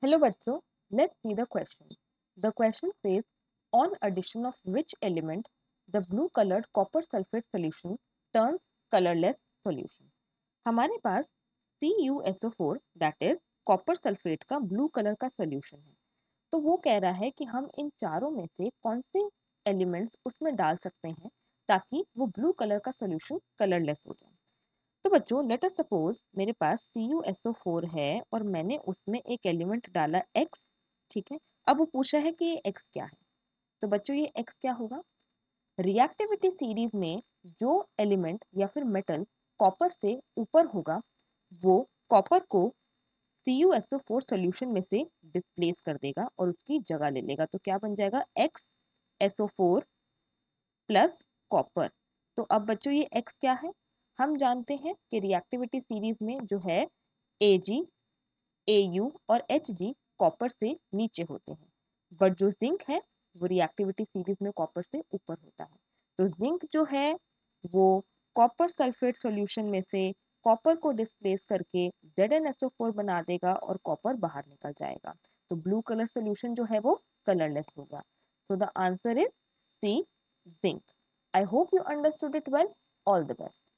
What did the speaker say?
Hello बच्चों, let's see the question. The question says, on addition of which element the blue colored copper sulfate solution turns colorless solution. हमारे पास CuSO4 that is copper sulphate का blue colour का solution है। तो वो कह रहा है कि हम इन चारों में से कौन से एलिमेंट्स उसमें डाल सकते हैं ताकि वो ब्लू कलर का सोल्यूशन कलरलेस हो जाए। तो बच्चों लेट अस सपोज मेरे पास CuSO4 है और मैंने उसमें एक एलिमेंट डाला X। ठीक है, अब वो पूछा है कि ये X क्या है। तो बच्चों ये X क्या होगा? रिएक्टिविटी सीरीज में जो एलिमेंट या फिर मेटल कॉपर से ऊपर होगा वो कॉपर को CuSO4 सॉल्यूशन में से डिस्प्लेस कर देगा और उसकी जगह ले लेगा। तो क्या बन जाएगा? XSO4 plus copper. तो अब बच्चों ये X क्या है? हम जानते हैं कि रिएक्टिविटी सीरीज में जो है Ag, Au और Hg कॉपर से नीचे होते हैं, बट जो जिंक है वो रिएक्टिविटी सीरीज में कॉपर से ऊपर होता है। तो जिंक जो है वो कॉपर सल्फेट सॉल्यूशन में से कॉपर को डिस्प्लेस करके ZnSO4 बना देगा और कॉपर बाहर निकल जाएगा। तो ब्लू कलर सॉल्यूशन जो है वो कलरलेस होगा। So the answer is C, zinc. I hope you understood it well. All the best.